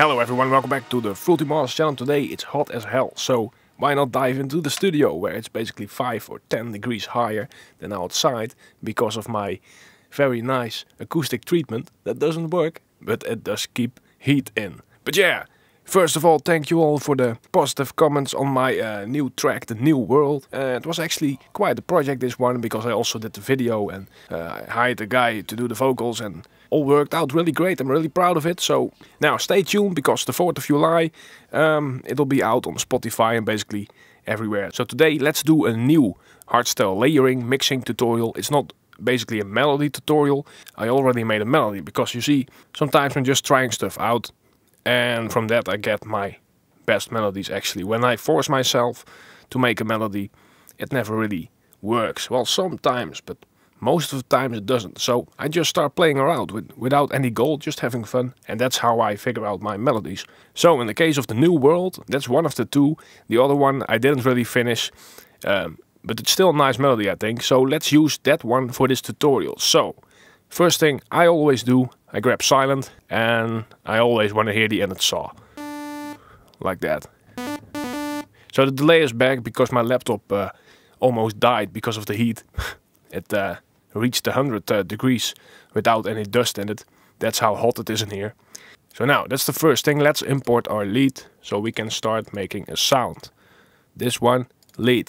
Hello everyone, welcome back to the Fruity Mars channel. Today it's hot as hell, so why not dive into the studio where it's basically 5 or 10 degrees higher than outside because of my very nice acoustic treatment that doesn't work, but it does keep heat in. But yeah, first of all, thank you all for the positive comments on my new track, The New World. It was actually quite a project, this one, because I also did the video and I hired a guy to do the vocals and all worked out really great. I'm really proud of it. So now stay tuned because the 4th of July it'll be out on Spotify and basically everywhere. So today let's do a new hardstyle layering mixing tutorial. It's not basically a melody tutorial. I already made a melody because you see, sometimes I'm just trying stuff out and from that I get my best melodies actually. When I force myself to make a melody, it never really works. Well, sometimes, but most of the time it doesn't. So I just start playing around without any goal, just having fun. And that's how I figure out my melodies. So in the case of The New World, that's one of the two. The other one I didn't really finish. But it's still a nice melody, I think. So let's use that one for this tutorial. So first thing I always do, I grab silent and I always want to hear the ended saw. Like that. So the delay is back because my laptop almost died because of the heat. It reached 100 degrees without any dust in it. That's how hot it is in here. So now, that's the first thing. Let's import our lead so we can start making a sound. This one, lead.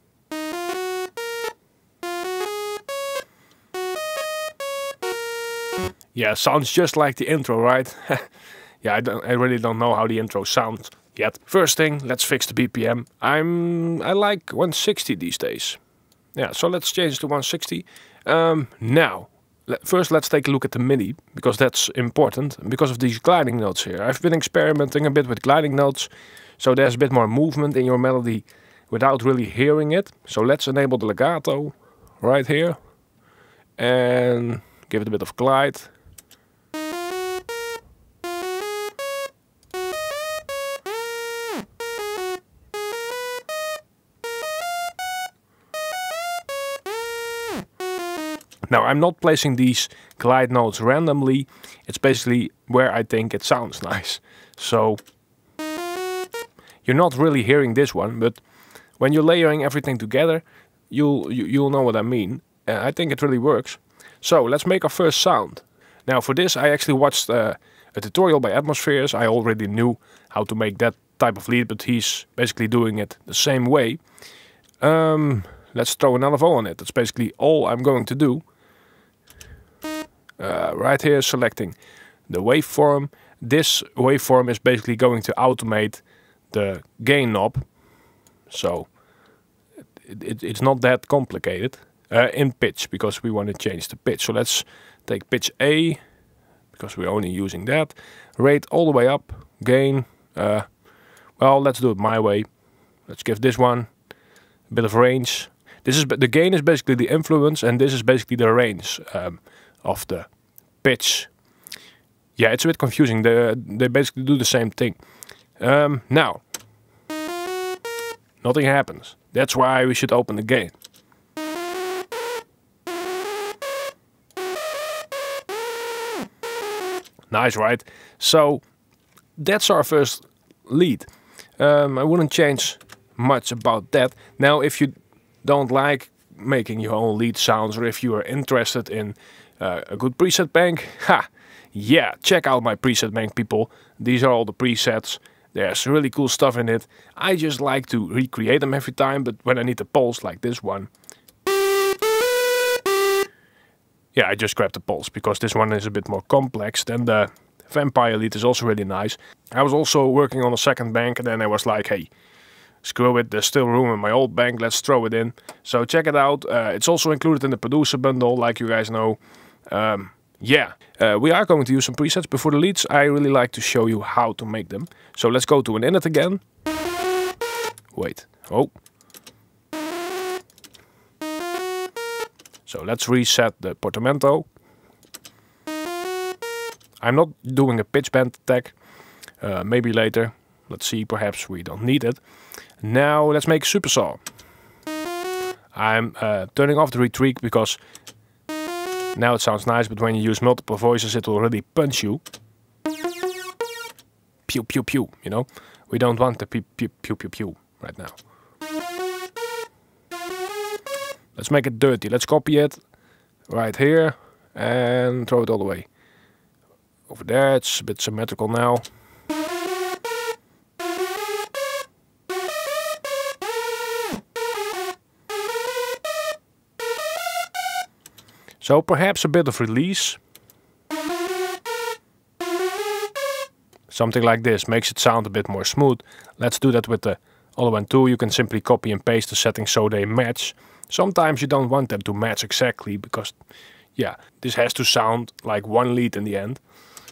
Yeah, sounds just like the intro, right? Yeah, I really don't know how the intro sounds yet. First thing, let's fix the BPM. I like 160 these days. Yeah, so let's change to 160. Now, first let's take a look at the MIDI, because that's important, because of these gliding notes here. I've been experimenting a bit with gliding notes, so there's a bit more movement in your melody without really hearing it. So let's enable the legato right here, and give it a bit of glide. Now, I'm not placing these glide notes randomly. It's basically where I think it sounds nice. So you're not really hearing this one, but when you're layering everything together, you'll know what I mean. I think it really works. So let's make our first sound. Now for this, I actually watched a tutorial by Atmospheres. I already knew how to make that type of lead, but he's basically doing it the same way. Let's throw an LFO on it. That's basically all I'm going to do. Right here, selecting the waveform. This waveform is basically going to automate the gain knob. So it's not that complicated in pitch, because we want to change the pitch. So let's take pitch A, because we're only using that. Rate all the way up, gain. Well, let's do it my way. Let's give this one a bit of range. The gain is basically the influence, and this is basically the range of the pitch. Yeah, it's a bit confusing. They basically do the same thing. Now, nothing happens. That's why we should open the gain. Nice, right? So that's our first lead. I wouldn't change much about that. Now, if you don't like making your own lead sounds, or if you are interested in a good preset bank, yeah, check out my preset bank, people. These are all the presets. There's really cool stuff in it. I just like to recreate them every time, but when I need a pulse like this one, yeah, I just grab the pulse, because this one is a bit more complex. Then the vampire lead is also really nice. I was also working on a second bank, and then I was like, hey, screw it, there's still room in my old bank, let's throw it in. So check it out. It's also included in the producer bundle, like you guys know. Yeah, we are going to use some presets before the leads. I really like to show you how to make them. So let's go to an init again. Wait, oh. So let's reset the portamento. I'm not doing a pitch bend attack, maybe later. Let's see, perhaps we don't need it. Now let's make super saw. I'm turning off the retweak because now it sounds nice, but when you use multiple voices it will really punch you. pew pew pew, you know? We don't want the pew pew pew pew pew right now. Let's make it dirty. Let's copy it right here and throw it all the way over there. It's a bit symmetrical now. So perhaps a bit of release. Something like this makes it sound a bit more smooth. Let's do that with the other one too. You can simply copy and paste the settings so they match. Sometimes you don't want them to match exactly because, yeah, this has to sound like one lead in the end.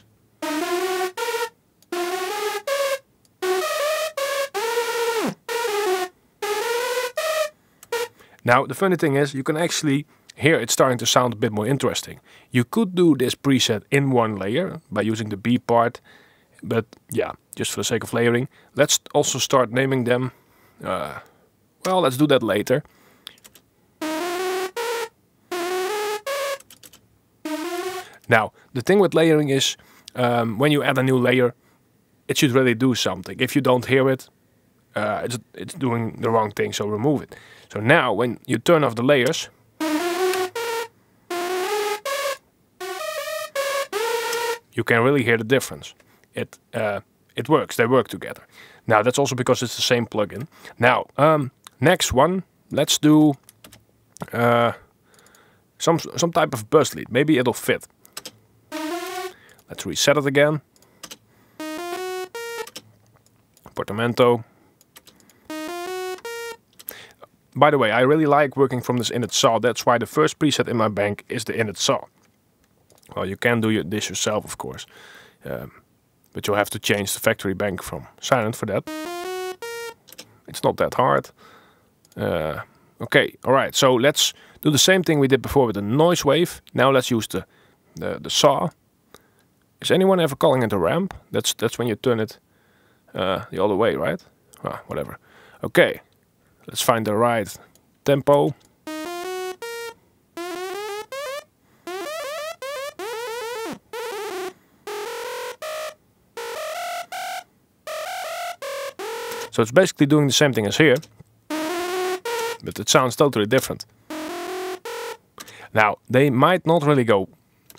Now, the funny thing is, you can actually hear it starting to sound a bit more interesting. You could do this preset in one layer by using the B part, but yeah, just for the sake of layering. Let's also start naming them. Well, let's do that later. Now, the thing with layering is, when you add a new layer, it should really do something. If you don't hear it, it's doing the wrong thing, so remove it. So now, when you turn off the layers, you can really hear the difference. It works, they work together. Now, that's also because it's the same plugin. Now, next one, let's do some type of buzz lead. Maybe it'll fit. Let's reset it again. Portamento. By the way, I really like working from this init saw. That's why the first preset in my bank is the init saw. Well, you can do this yourself, of course. But you'll have to change the factory bank from silent for that. It's not that hard. Okay, alright, so let's do the same thing we did before with the noise wave. Now let's use the saw. Is anyone ever calling it a ramp? That's when you turn it the other way, right? Ah, whatever. Okay, let's find the right tempo. So it's basically doing the same thing as here, but it sounds totally different. Now, they might not really go.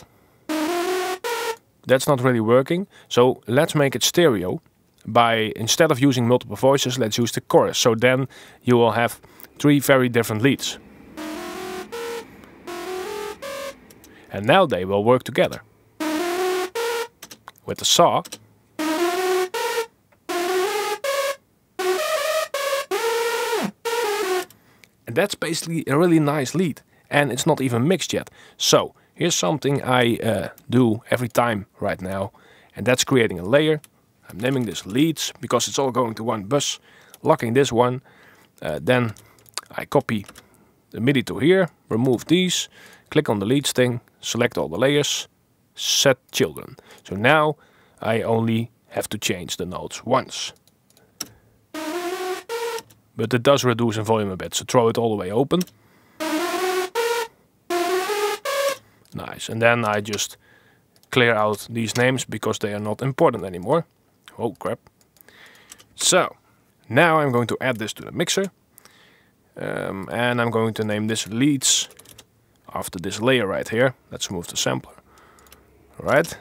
That's not really working, so let's make it stereo. By, instead of using multiple voices, let's use the chorus. So then you will have 3 very different leads. And now they will work together. With the saw. And that's basically a really nice lead. And it's not even mixed yet. So, here's something I do every time right now. And that's creating a layer. I'm naming this leads because it's all going to one bus. Locking this one. Then I copy the MIDI to here. Remove these. Click on the leads thing. Select all the layers. Set children. So now I only have to change the notes once. But it does reduce in volume a bit, so throw it all the way open. Nice, and then I just clear out these names because they are not important anymore. Oh crap. So, now I'm going to add this to the mixer. And I'm going to name this leads after this layer right here. Let's move the sampler. Alright.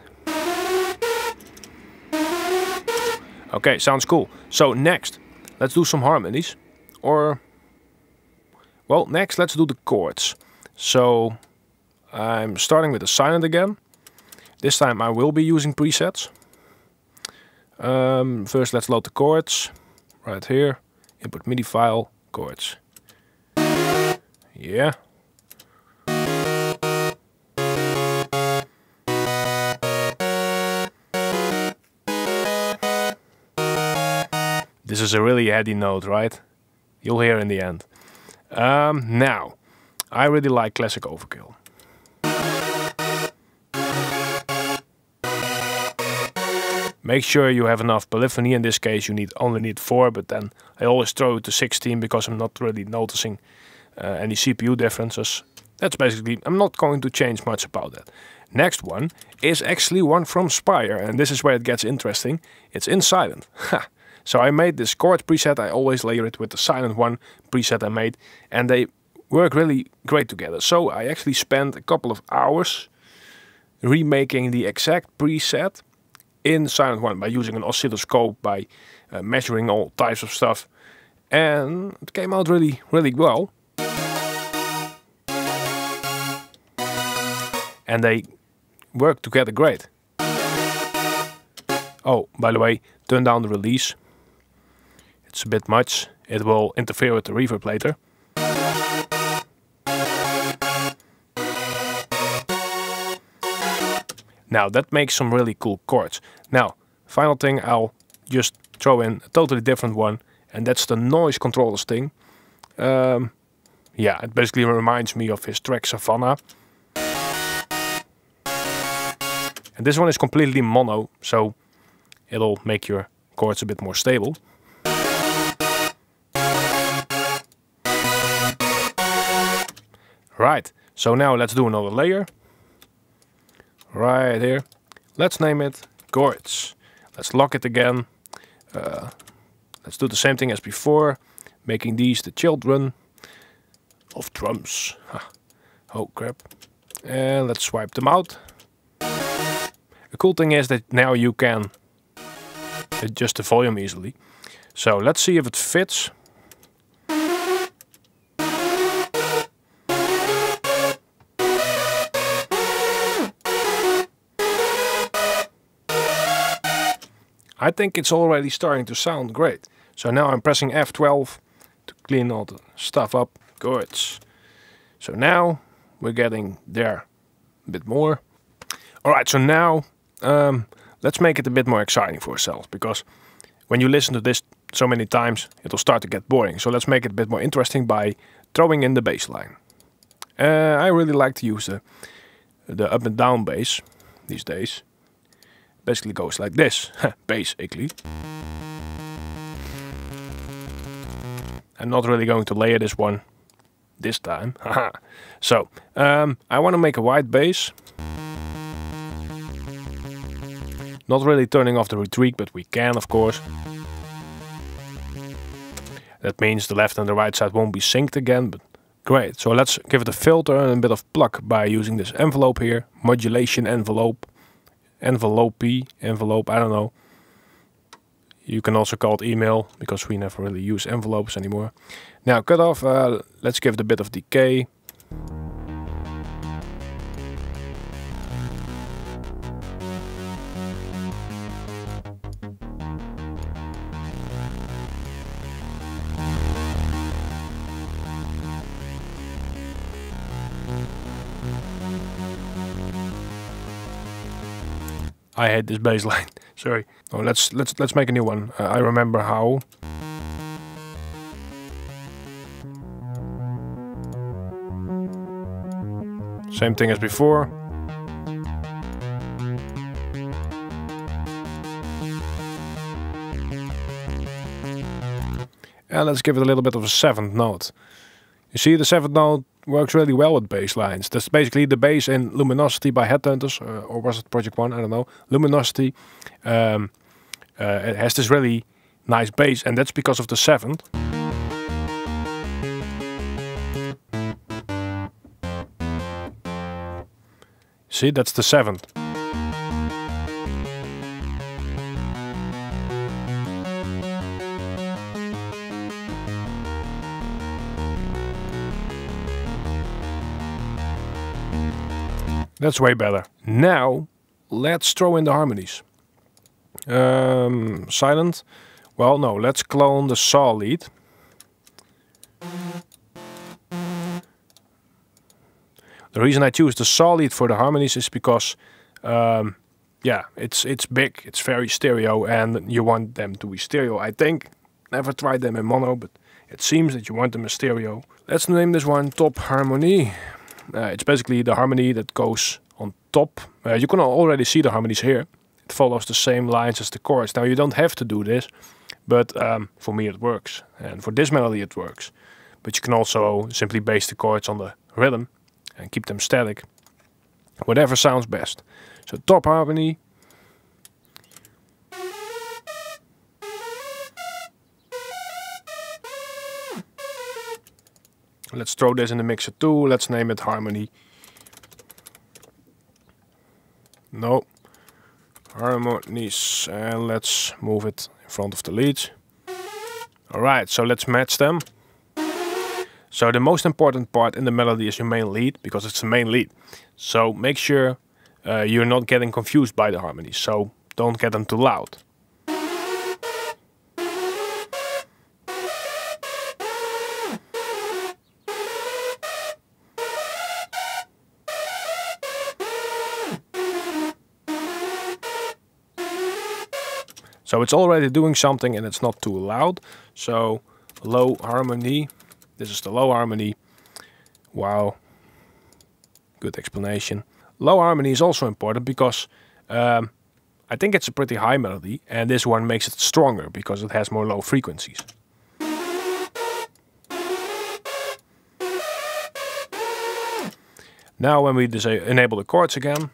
Okay, sounds cool. So next, let's do some harmonies. Or, well, next let's do the chords. So, I'm starting with the silent again. This time I will be using presets. First let's load the chords. Right here. Input MIDI file, chords. Yeah. This is a really heady note, right? You'll hear in the end. Now, I really like Classic Overkill. Make sure you have enough polyphony. In this case, you only need 4, but then I always throw it to 16 because I'm not really noticing any CPU differences. That's basically, I'm not going to change much about that. Next one is actually one from Spire, and this is where it gets interesting. It's in Silent. So I made this chord preset. I always layer it with the Silent one preset I made, and they work really great together. So I actually spent a couple of hours remaking the exact preset in Silent one by using an oscilloscope, by measuring all types of stuff, and it came out really well. And they work together great. Oh, by the way, turn down the release. It's a bit much. It will interfere with the reverb later. Now that makes some really cool chords. Now, final thing, I'll just throw in a totally different one, and that's the noise controllers thing. Yeah, it basically reminds me of his track Savannah. And this one is completely mono, so it'll make your chords a bit more stable. Right, so now let's do another layer. Right here. Let's name it Chords. Let's lock it again. Let's do the same thing as before, making these the children of drums. Oh crap. And let's swipe them out. The cool thing is that now you can adjust the volume easily. So let's see if it fits. I think it's already starting to sound great. So now I'm pressing F12 to clean all the stuff up. Good. So now we're getting there a bit more. Alright, so now let's make it a bit more exciting for ourselves, because when you listen to this so many times, it'll start to get boring. So let's make it a bit more interesting by throwing in the bass line. I really like to use the up and down bass these days. Basically goes like this, basically. I'm not really going to layer this one this time. So, I want to make a white bass. Not really turning off the retreat, but we can, of course. That means the left and the right side won't be synced again, but great. So let's give it a filter and a bit of pluck by using this envelope here. Modulation envelope. Envelope, I don't know. You can also call it email, because we never really use envelopes anymore. Now cut off, let's give it a bit of decay. I hate this bass line. Sorry. Oh, let's make a new one. I remember how. Same thing as before. And let's give it a little bit of a 7th note. You see, the 7th note works really well with bass lines. That's basically the bass in Luminosity by Headhunters, or was it Project One? I don't know. Luminosity it has this really nice bass, and that's because of the 7th. See, that's the 7th. That's way better. Now, let's throw in the harmonies. Silent. Well, no, let's clone the saw lead. The reason I choose the saw lead for the harmonies is because, yeah, it's big, it's very stereo, and you want them to be stereo, I think. Never tried them in mono, but it seems that you want them in stereo. Let's name this one Top Harmony. It's basically the harmony that goes on top. You can already see the harmonies here. It follows the same lines as the chords. Now you don't have to do this, but for me it works. And for this melody it works. But you can also simply base the chords on the rhythm and keep them static. Whatever sounds best. So top harmony. Let's throw this in the mixer too. Let's name it harmony. No. Harmonies. And let's move it in front of the leads. Alright, so let's match them. So the most important part in the melody is your main lead, because it's the main lead. So make sure you're not getting confused by the harmonies. So don't get them too loud. So it's already doing something and it's not too loud. So low harmony. This is the low harmony. Wow. Good explanation. Low harmony is also important because I think it's a pretty high melody. And this one makes it stronger because it has more low frequencies. Now when we enable the chords again.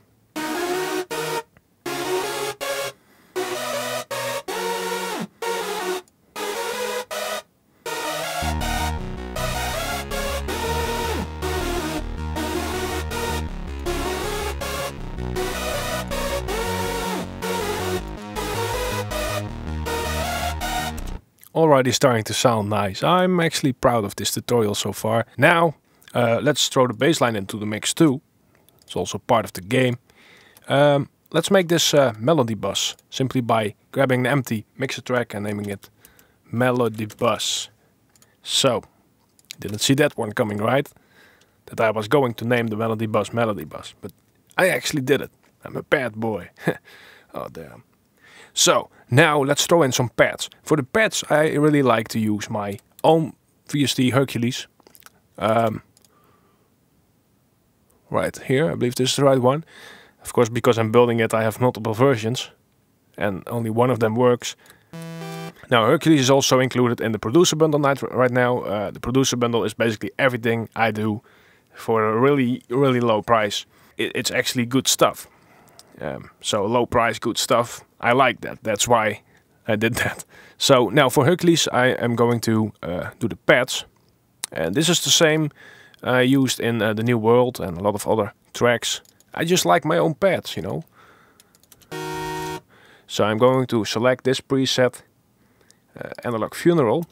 Already starting to sound nice. I'm actually proud of this tutorial so far. Now let's throw the bass line into the mix too. It's also part of the game. Let's make this melody bus simply by grabbing the empty mixer track and naming it melody bus. So, didn't see that one coming, right? That I was going to name the melody bus, but I actually did it. I'm a bad boy. Oh damn. So, now let's throw in some pads. For the pads I really like to use my own VST Hercules. Right here, I believe this is the right one. Of course, because I'm building it, I have multiple versions. And only one of them works. Now, Hercules is also included in the producer bundle right now. The producer bundle is basically everything I do for a really, really low price. It's actually good stuff. So low price, good stuff. I like that. That's why I did that. So now for Hercules, I am going to do the pads. And this is the same used in the New World and a lot of other tracks. I just like my own pads, you know. So I'm going to select this preset, Analog Funeral.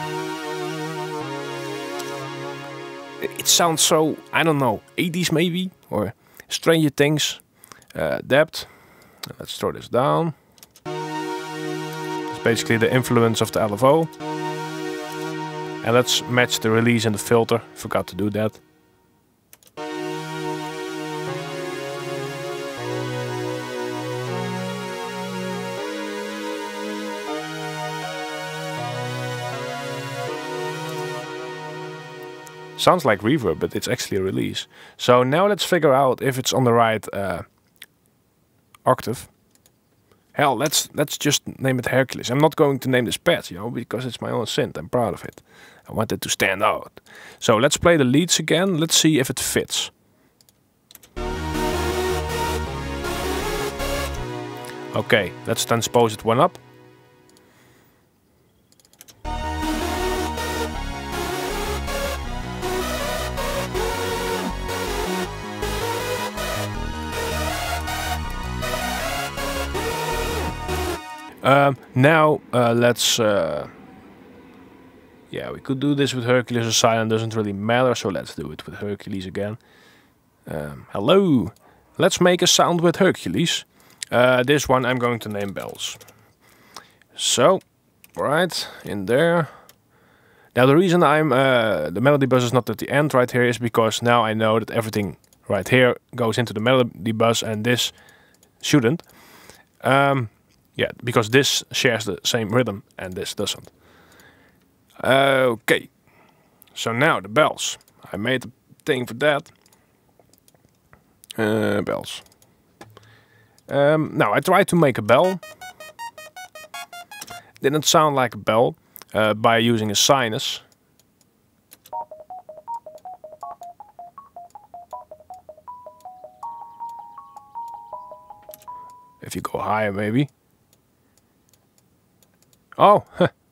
It sounds so, I don't know, 80s maybe, or Stranger Things. Depth. Let's throw this down. It's basically the influence of the LFO. And let's match the release and the filter. Forgot to do that. Sounds like reverb, but it's actually a release. So now let's figure out if it's on the right octave. Hell, let's just name it Hercules. I'm not going to name this pad, you know, because it's my own synth. I'm proud of it. I want it to stand out. So let's play the leads again. Let's see if it fits. Okay, let's transpose it one up. Now let's yeah, we could do this with Hercules or Silent, doesn't really matter, so let's do it with Hercules again. Hello, let's make a sound with Hercules. This one I'm going to name Bells. So, right in there. Now the reason I'm the melody bus is not at the end right here is because now I know that everything right here goes into the melody bus and this shouldn't. Yeah, because this shares the same rhythm and this doesn't. Okay, so now the bells. I made a thing for that. Bells. Now I tried to make a bell. Didn't sound like a bell by using a sinus. If you go higher, maybe. Oh,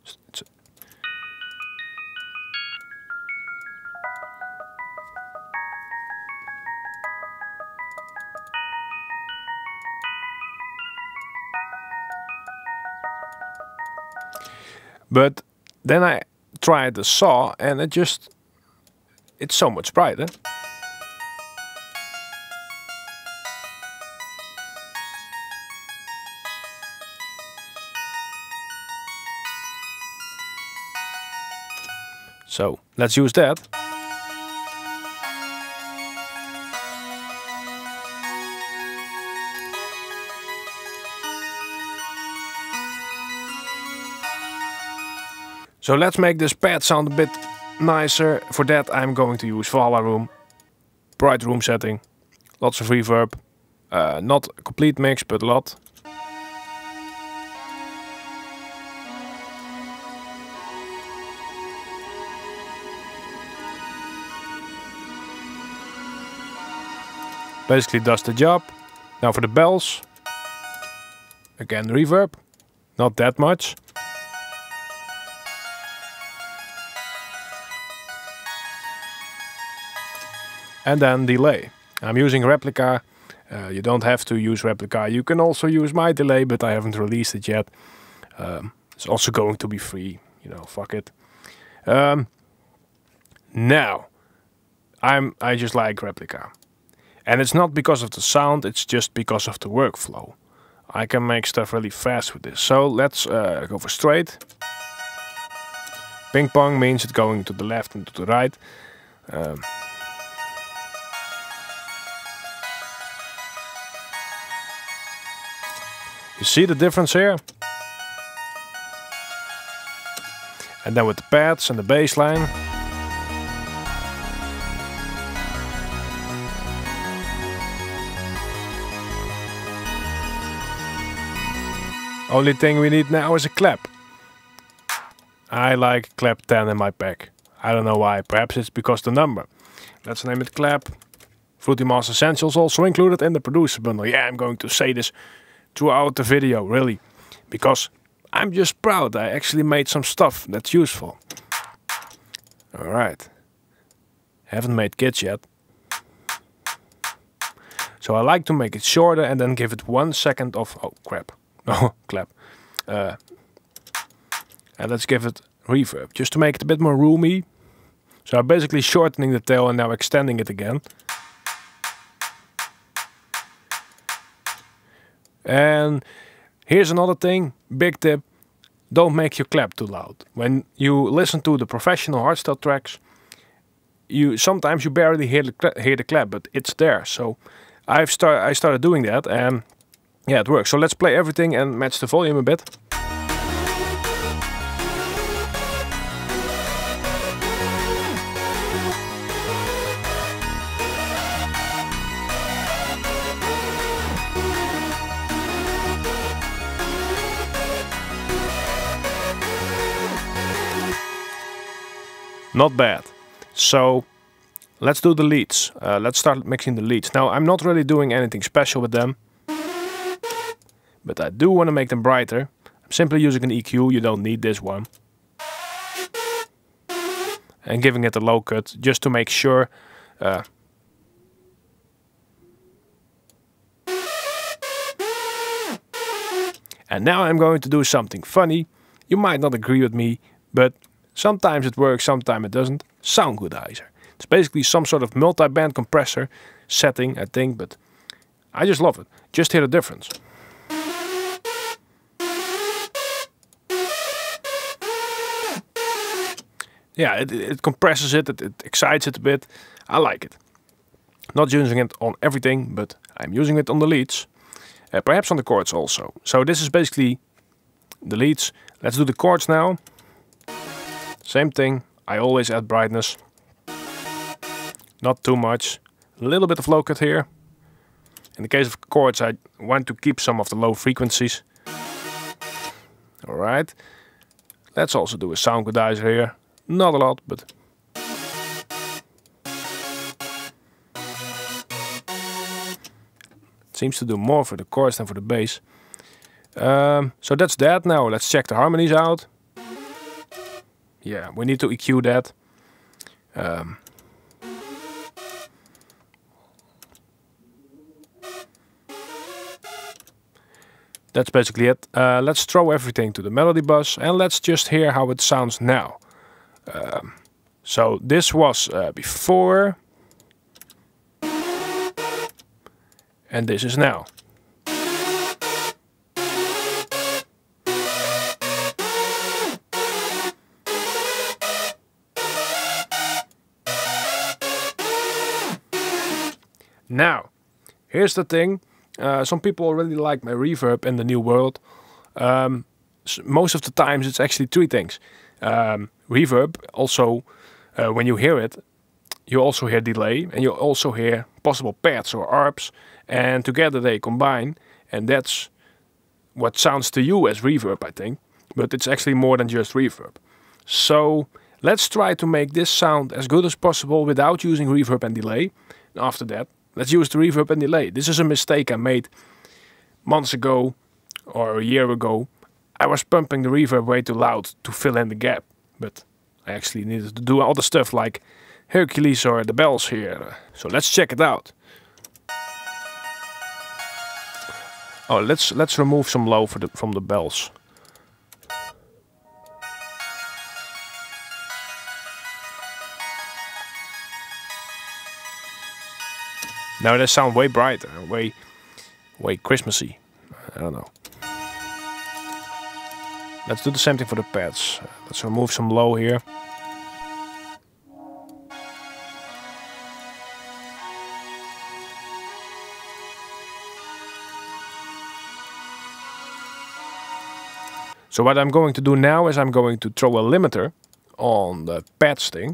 but then I tried the saw and it's so much brighter. So let's use that. So let's make this pad sound a bit nicer. For that I'm going to use Vala Room, bright room setting, lots of reverb, not a complete mix but a lot. Basically does the job. Now for the bells, again reverb, not that much. And then delay. I'm using Replica. You don't have to use Replica. You can also use my delay, but I haven't released it yet. It's also going to be free. You know, fuck it. Now, I just like Replica. And it's not because of the sound, it's just because of the workflow. I can make stuff really fast with this. So let's go for straight. Ping pong means it's going to the left and to the right. You see the difference here? And then with the pads and the bass line. Only thing we need now is a clap. I like clap 10 in my pack. I don't know why, perhaps it's because the number. Let's name it clap. Fruity Mass Essentials also included in the producer bundle. Yeah, I'm going to say this throughout the video, really. Because I'm just proud I actually made some stuff that's useful. Alright. Haven't made kits yet. So I like to make it shorter and then give it 1 second of... Oh, crap. Oh, clap. And let's give it reverb, just to make it a bit more roomy. So I'm basically shortening the tail and now extending it again. And here's another thing, big tip. Don't make your clap too loud. When you listen to the professional hardstyle tracks, sometimes you barely hear the clap, but it's there. So I started doing that and yeah, it works. So let's play everything and match the volume a bit. Not bad. So let's do the leads. Let's start mixing the leads. Now I'm not really doing anything special with them, but I do want to make them brighter. I'm simply using an EQ, you don't need this one. And giving it a low cut, just to make sure. And now I'm going to do something funny. You might not agree with me, but sometimes it works, sometimes it doesn't. Soundgoodizer. It's basically some sort of multi-band compressor setting, I think, but I just love it. Just hear the difference. Yeah, it compresses it, it excites it a bit. I like it. Not using it on everything, but I'm using it on the leads. Perhaps on the chords also. So this is basically the leads. Let's do the chords now. Same thing, I always add brightness. Not too much. A little bit of low cut here. In the case of chords, I want to keep some of the low frequencies. Alright. Let's also do a soundgoodizer here. Not a lot, but... Let's seems to do more for the chorus than for the bass. So that's that. Now let's check the harmonies out. Yeah, we need to EQ that. That's basically it. Let's throw everything to the melody bus and let's just hear how it sounds now. So this was before, and this is now. Now, here's the thing. Some people really like my reverb in the New World. Most of the times it's actually three things. Reverb, also when you hear it, you also hear delay and you also hear possible pads or arps, and together they combine, and that's what sounds to you as reverb, I think. But it's actually more than just reverb. So let's try to make this sound as good as possible without using reverb and delay. After that, let's use the reverb and delay. This is a mistake I made months ago or a year ago. I was pumping the reverb way too loud to fill in the gap, but I actually needed to do other stuff like Hercules or the bells here. So let's check it out. Oh, let's remove some low from the bells. Now they sound way brighter, way Christmassy. I don't know. Let's do the same thing for the pads. Let's remove some low here. So what I'm going to do now is I'm going to throw a limiter on the pads thing.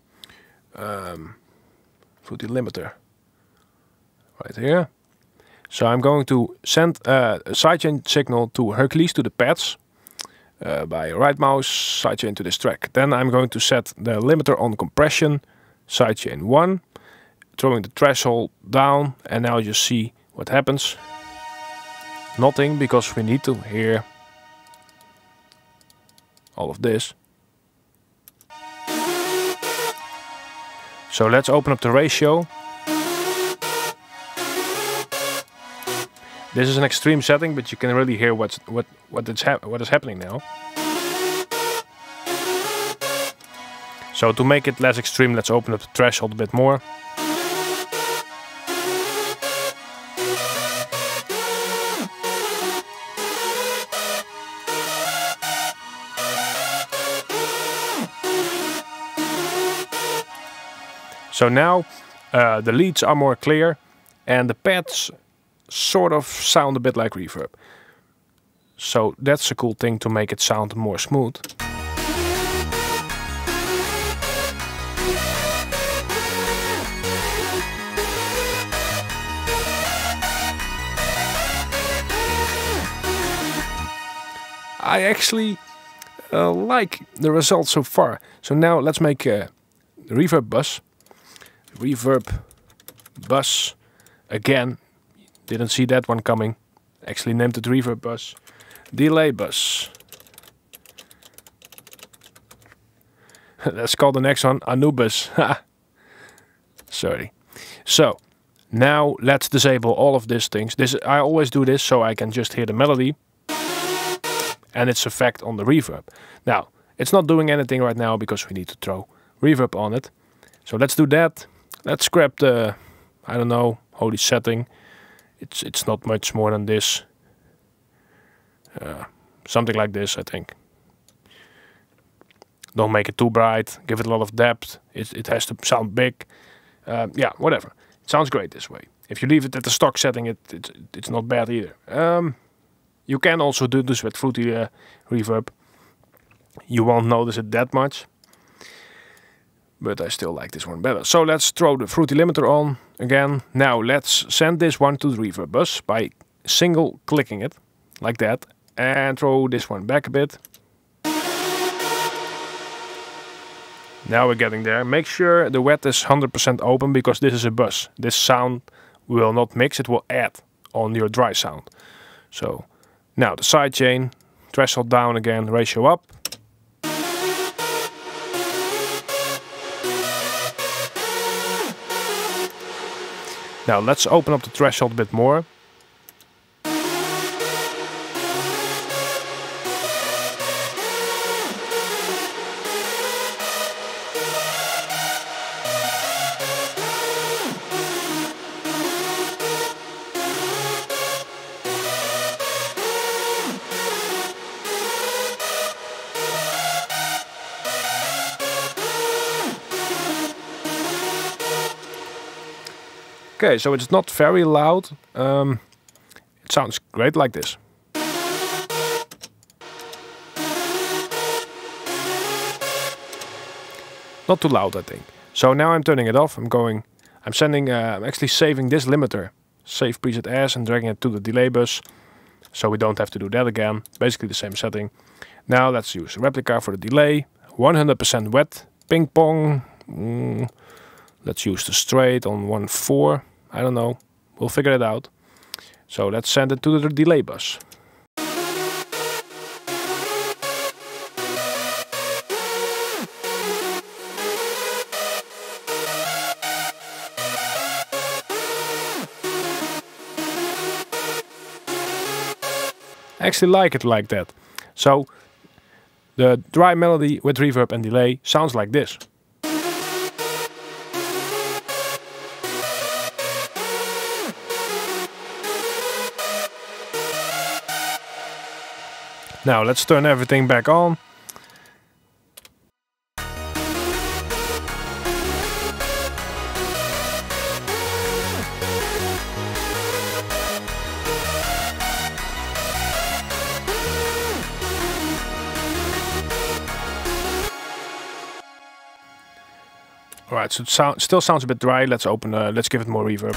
Fruity limiter. Right here. So I'm going to send a sidechain signal to Hercules, to the pads, by right mouse sidechain to this track. Then I'm going to set the limiter on compression, sidechain 1, throwing the threshold down, and now you see what happens. Nothing, because we need to hear all of this. So let's open up the ratio. This is an extreme setting, but you can really hear what is happening now. So to make it less extreme, let's open up the threshold a bit more. So now the leads are more clear and the pads sort of sound a bit like reverb. So that's a cool thing to make it sound more smooth. I actually like the results so far. So now let's make a reverb bus. Reverb bus again. Didn't see that one coming. Actually named it reverb bus. Delay bus. Let's call the next one Anubis. Sorry. So now let's disable all of these things. I always do this so I can just hear the melody and its effect on the reverb. Now it's not doing anything right now because we need to throw reverb on it. So let's do that. Let's grab the, I don't know, holy setting. It's not much more than this. Something like this, I think. Don't make it too bright. Give it a lot of depth. It has to sound big. Yeah, whatever. It sounds great this way. If you leave it at the stock setting, it's not bad either. You can also do this with Fruity Reverb. You won't notice it that much. But I still like this one better. So let's throw the Fruity limiter on again. Now let's send this one to the reverb bus by single clicking it, like that. And throw this one back a bit. Now we're getting there. Make sure the wet is 100% open because this is a bus. This sound will not mix, it will add on your dry sound. So now the sidechain, threshold down again, ratio up. Now let's open up the threshold a bit more. Okay, so it's not very loud. It sounds great like this. Not too loud, I think. So now I'm turning it off. I'm actually saving this limiter, save preset as, and dragging it to the delay bus, so we don't have to do that again. Basically the same setting. Now let's use replica for the delay. 100% wet, ping pong. Let's use the straight on 1.4. I don't know. We'll figure it out. So let's send it to the delay bus. I actually like it like that. So the dry melody with reverb and delay sounds like this. Now let's turn everything back on. Alright, so it still sounds a bit dry. Let's give it more reverb.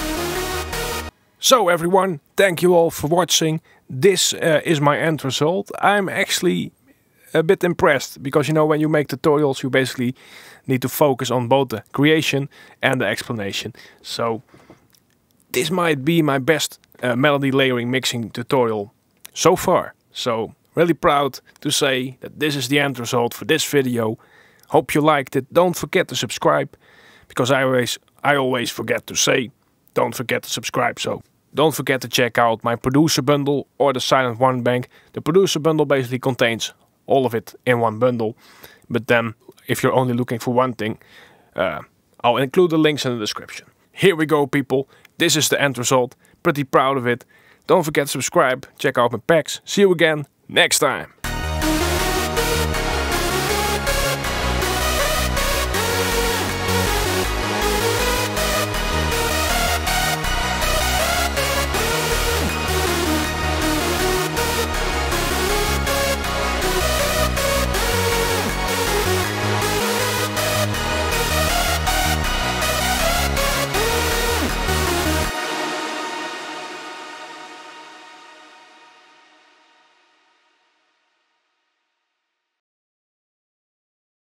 So everyone, thank you all for watching. This is my end result. I'm actually a bit impressed because, you know, when you make tutorials you basically need to focus on both the creation and the explanation. So this might be my best melody layering mixing tutorial so far. So really proud to say that this is the end result for this video. Hope you liked it. Don't forget to subscribe, because I always forget to say don't forget to subscribe. So don't forget to check out my producer bundle or the Silent One Bank. The producer bundle basically contains all of it in one bundle. But then, if you're only looking for one thing, I'll include the links in the description. Here we go, people. This is the end result. Pretty proud of it. Don't forget to subscribe. Check out my packs. See you again next time.